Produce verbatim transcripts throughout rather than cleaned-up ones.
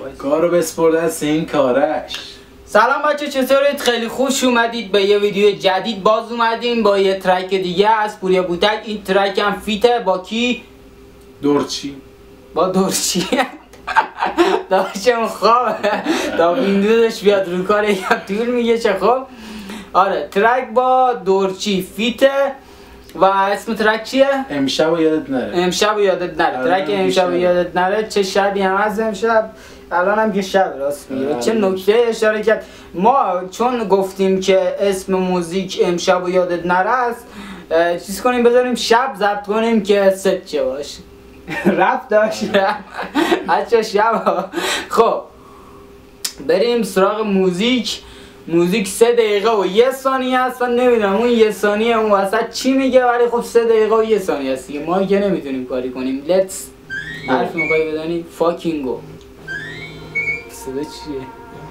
کارو بسپرد از این کارش. سلام بچه، چطورید؟ خیلی خوش اومدید به یه ویدیو جدید. باز اومدیم با یه ترک دیگه از پوریا بوتک. این ترک هم فیته با کی؟ دورچی. با دورچی. داشتم خوابه تا ویندوزش بیاد رو کار یکم طول میگه چه خوب. آره ترک با دورچی فیته و اسم ترک چیه؟ امشب و یادت نره. امشب و یادت نره. ترک امشب و یادت نره. چه شبی هم از امشب، الان هم که شب راست میگه. چه نکته اشاره کرد. ما چون گفتیم که اسم موزیک امشب و یادت نره است، چیز کنیم بذاریم شب ضبط کنیم که ست چه باشه. رفت داشت بچه شب. خب بریم سراغ موزیک. موزیک سه دقیقه و یه ثانیه است و نمیدونم اون یه ثانیه اون وسط چی میگه، ولی خب سه دقیقه و یه ثانیه است دیگه. ما که نمیتونیم کاری کنیم. لیتس حرف میخوایی بدانی؟ فاکینگو. صدا چیه؟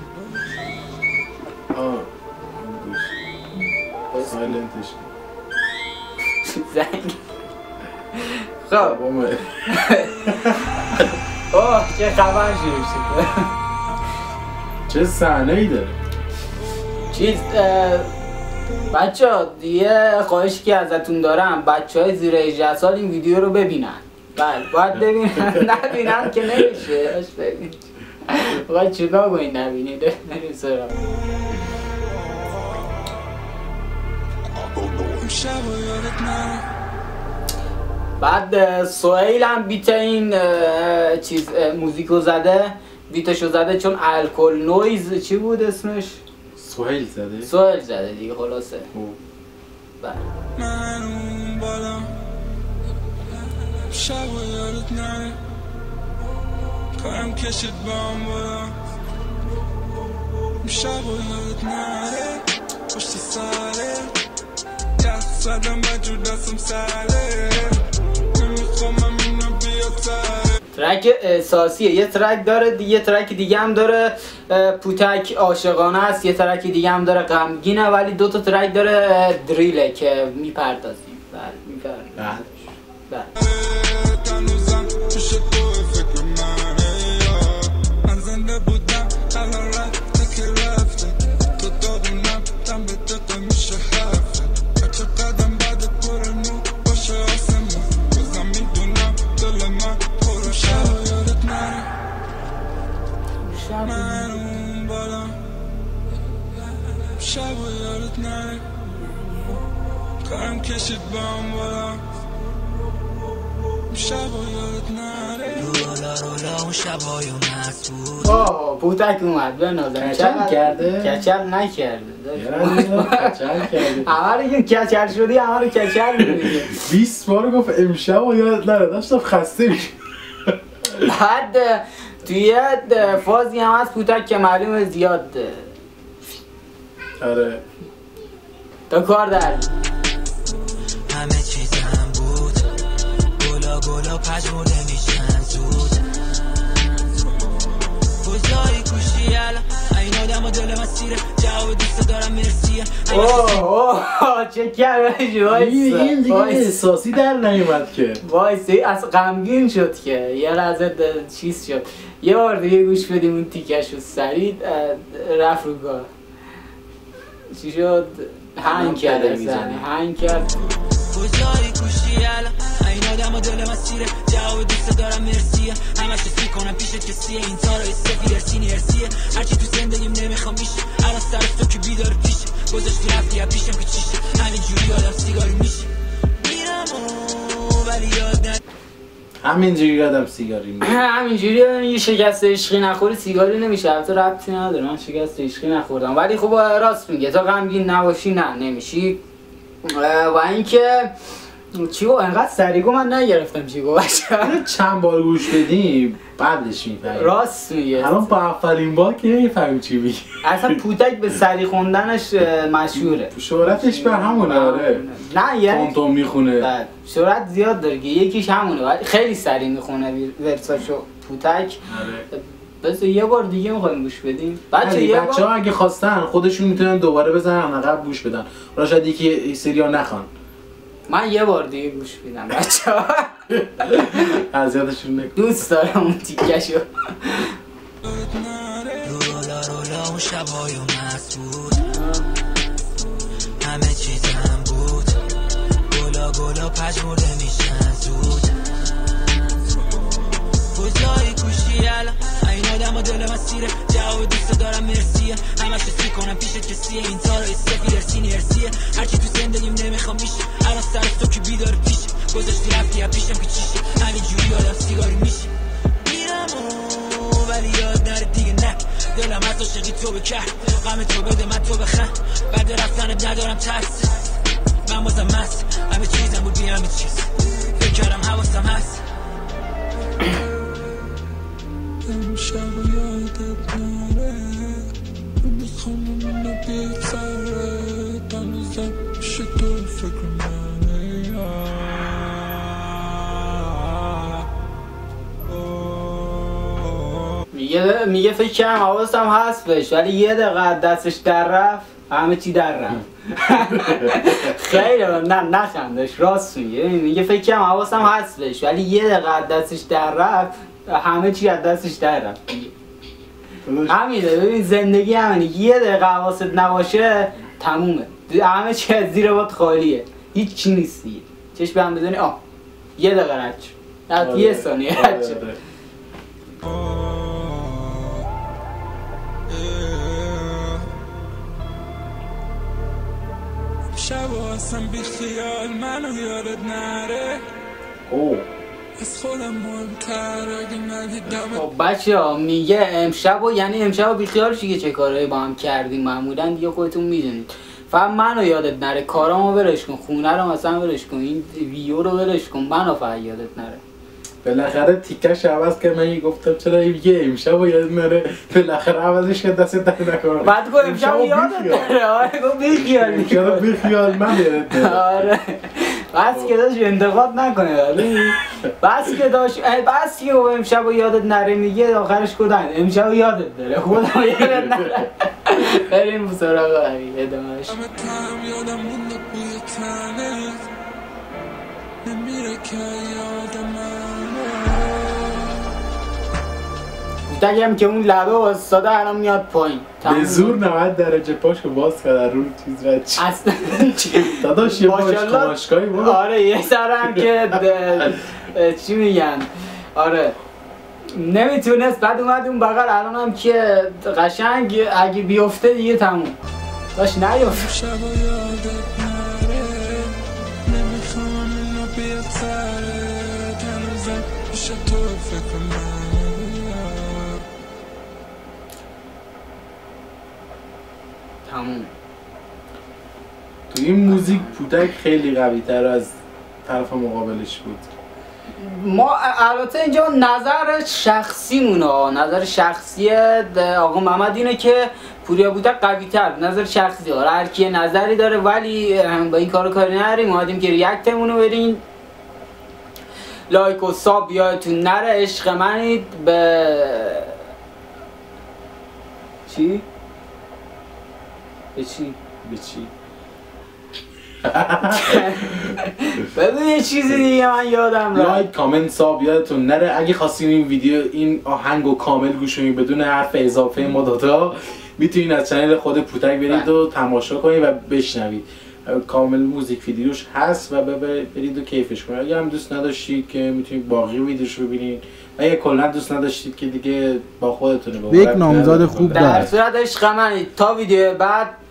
آه سایلنتش زنگ. خب اومد. اوه چه خبر شروع شد. چه صحنه ای داره. چیز بچه ها دیگه خواهشی که ازتون دارم، بچه های زیر هجده سال این ویدیو رو ببینن. بله باید ببینن. نبینن که نمیشه. اش ببین باید چیکار کنید نبینید. نریم سراغ. بعد سهیل هم بیت این چیز موزیکو زده، بیتشو زده چون الکل نویز چی بود اسمش؟ سهیل زده؟ سهیل زده دیگه خلاصه. بله من اون بالا شب و یادت نره، کارم کشید با هم بالا شب و یادت نره، پشت سره دست زدم بجور دستم سره، نمیخوام اینو بیاد سره. ترک احساسیه. یه ترک داره، یه ترک دیگه هم داره پوتک عاشقانه است، یه ترک دیگه هم داره غمگینه، ولی دو تا ترک داره دریله که میپردازیم. بله میپردازیم. بله تنوزم پیش تو فکر منه، من زنده بودم الان رفته که رفته، تو داغونم دم به دقه میشه هفته، بچه قدم بعد پر نور باشه آسمون، بازم میدونم دل من پر شب و یادت نره، من اون بالا شب و یادت نره، کارم کشید با هم بالا شب و یادت نره، رولا رولا اون شبای اون مسئول. آه پوتک اومد به نظرم. کچل کرده؟ کچل نکرده. کچل کرده. همه رو که کچل شدی همه رو کچل میگه. بیست بار گفت امشب و یادت نره، داشتم خسته میشه. بعد توی فازی هم از پوتک که معلومه زیاد آره تا کار در همه چیزم بود، گلا گلا پژمرده میشن زود، کجایی کوشی الان این آدم و دل مسیره، جواب دوست دارم مرسیه. اوه اوه چه کردش. وایسا این دیگه احساسی در نیومد که. وایسا از غمگین شد که یه لحظه چیز شد. یه بار دیگه گوش بدیم اون تیکش رو سریع رفت رو گاه. چی شد؟ هنگ کرد زنه هنگ کرد. کجایی کوشی الان این آدم و دل مسیره، جواب دوست دارم مرسیه، همش سی کنم پیشت کسیه، این تارای سفید ارسینی ارسیه، هرچی تو زندگیم نمیخوام میشه، الان سر تو که بیدار پیشه، گذاشتی رفتی از پیشم که چیشه، همینجوری آدم سیگاری میشه، میرم ولی یاد ند همینجوری یادم سیگاری میشه. همینجوری یه شکست عشقی نخوری سیگاری نمیشه. البته ربطی نداره، من شکست عشقی نخوردم، ولی خب راست میگه تا غمگین نباشی نه نمیشی. و اینکه چی گفت انقدر سریع گفت من نگرفتم چی گفت. چند بار گوش بدیم بعدش میفهمیم. راست میگه. الان با اولین بار که نمیفهمیم چی میگه. اصلا پوتک به سریع خوندنش مشهوره. شهرتش به همونه. آره نه یعنی تون تون میخونه. شهرت زیاد داره که یکیش همونه، ولی خیلی سریع میخونه ورساشو پوتک. آره بس یه بار دیگه میخوایم گوش بدیم. بچه یه بچه ها اگه خواستن خودشون میتونن دوباره بزنن عقب گوش بدن. حالا شاید یکی سریا نخوان. من یه بار دیگه گوش میدم بچه‌ها. اذیتشون نکن. دوست دارم اون تیکشو. یادت نره رو رولا رولا اون شبای و مست بود همه چیزم بود گلا گلا پژمرده میشن زود کجایی کوشی الان این آدم و دل مسیره جواب دوست دارم مرسیه همش سی کنم پیشت کسیه این تارای سفید ارسینی ارسیه هرچی تو زندگیم نمیخوام میشه الان سر تو که بیدار پیشه گذاشتی رفتی یا پیشم که چیشه همینجوری آدم سیگاری میشه میرم و ولی یاد نره دیگه نه دلم از عاشقی تو بکرد غم تو بده من تو بخند بعد رفتنت ندارم ترس من بازم مست همه چیزم بود بی همه چیز فکر کردم حواسم هست امشب و یادت نره میخوام اونو بیتره تنوزم پیش تو فکر منه میگه میگه فکر کنم حواسم هست بهش ولی یه دقیقه دستش در رفت همه چی در رفت. خیلی نه نخندش راست میگه میگه فکر کنم حواسم هست بهش ولی یه دقیقه دستش در رفت همه چی از دستش در رفت. همینه ببین زندگی همینه یه دقیقه حواست نباشه تمومه همه چی از زیر باد خالیه هیچ چی نیست دیگه چشم به هم بدونی آه یه دقیقه رد شد نه یه ثانیه رد شد. شب و اصلا بی خیال منو یادت نره اوه از خودم مهمتر اگه ندیدم خب بچه ها میگه امشب و یعنی امشب و بیخیال شیگه چه کارهایی با هم کردیم معمولا دیگه خودتون میدونید فقط منو یادت نره کارامو ولش کن خونه رو مثلا ولش کن این ویو رو ولش کن منو فقط یادت نره بالاخره تیکش عوض که من گفتم چرا میگه امشب و یادت نره بالاخره عوضش که دست در نکنم بعد گفت امشب یادت نره آره گفت بیخیال امشب بیخیال من یادت نره آره بس که داشت انتقاد نکنه بس که داشت بس که امشب و یادت نره میگه آخرش کدن امشب و یادت نره خودم یادت نره بریم سراغ ادامهش. همه تم یادم مونده بوی تنت نمیره که یادم بگم که اون لبه واسطاده الان میاد پایین به زور نود درجه پاشو باز کرد رو چیز رد چی اصلا داداش یه باش کماشکایی بود آره یه سرم که چی میگن آره نمیتونست بعد اومد اون بغل الان هم که قشنگ اگه بیفته دیگه تموم داشت نیفت شب و یادت نره نمیخوام اینو بیتره تنوزم پیش تو فکر من تموم. تو این موزیک پوتک خیلی قوی تر از طرف مقابلش بود. ما البته اینجا نظر شخصی مونه نظر شخصی آقا محمد اینه که پوریا بوتک قوی تر نظر شخصی داره هر کی نظری داره ولی با این کارو کاری نداریم اومدیم که ریاکتمون رو برین لایک و ساب یادتون نره عشق منید به چی؟ به چی؟ به چی؟ ببین یه چیزی دیگه من یادم رفت لایک کامنت ساب یادتون نره اگه خواستین این ویدیو این آهنگو کامل گوش کنید بدون حرف اضافه ما دوتا میتونید از چنل خود پوتک برید و تماشا کنید و بشنوید کامل موزیک ویدیوش هست و برید و کیفش کنید اگه هم دوست نداشتید که میتونید باقی ویدیوشو ببینید و اگه کلا دوست نداشتید که دیگه با خودتونه یک نامزد خوب در صورت عشق منید تا ویدیو بعد